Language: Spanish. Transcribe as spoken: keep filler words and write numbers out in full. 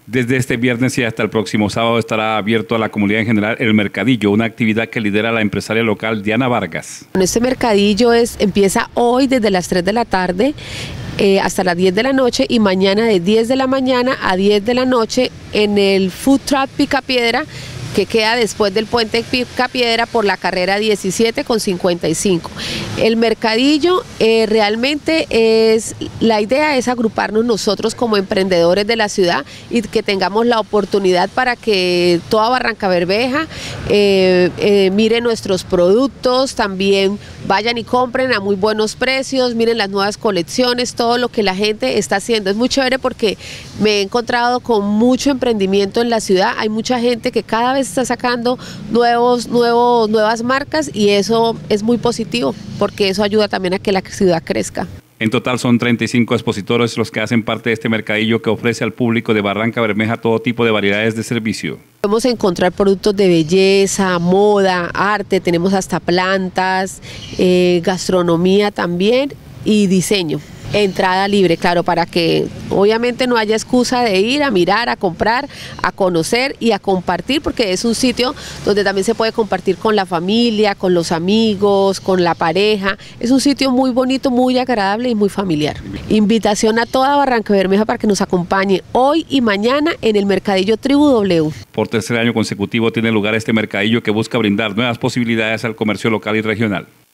Desde este viernes y hasta el próximo sábado estará abierto a la comunidad en general el Mercadillo, una actividad que lidera la empresaria local Diana Vargas. Este mercadillo es, empieza hoy desde las tres de la tarde eh, hasta las diez de la noche y mañana de diez de la mañana a diez de la noche en el Food Truck Picapiedra, que queda después del puente Picapiedra por la carrera diecisiete con cincuenta y cinco. El mercadillo eh, realmente es, la idea es agruparnos nosotros como emprendedores de la ciudad y que tengamos la oportunidad para que toda Barrancabermeja eh, eh, mire nuestros productos, también vayan y compren a muy buenos precios, miren las nuevas colecciones, todo lo que la gente está haciendo. Es muy chévere porque me he encontrado con mucho emprendimiento en la ciudad, hay mucha gente que cada vez está sacando nuevos, nuevos, nuevas marcas y eso es muy positivo porque eso ayuda también a que la ciudad crezca. En total son treinta y cinco expositores los que hacen parte de este mercadillo que ofrece al público de Barrancabermeja todo tipo de variedades de servicio. Podemos encontrar productos de belleza, moda, arte, tenemos hasta plantas, eh, gastronomía también y diseño. Entrada libre, claro, para que obviamente no haya excusa de ir a mirar, a comprar, a conocer y a compartir, porque es un sitio donde también se puede compartir con la familia, con los amigos, con la pareja. Es un sitio muy bonito, muy agradable y muy familiar. Invitación a toda Barrancabermeja para que nos acompañe hoy y mañana en el Mercadillo Tribu W. Por tercer año consecutivo tiene lugar este mercadillo que busca brindar nuevas posibilidades al comercio local y regional.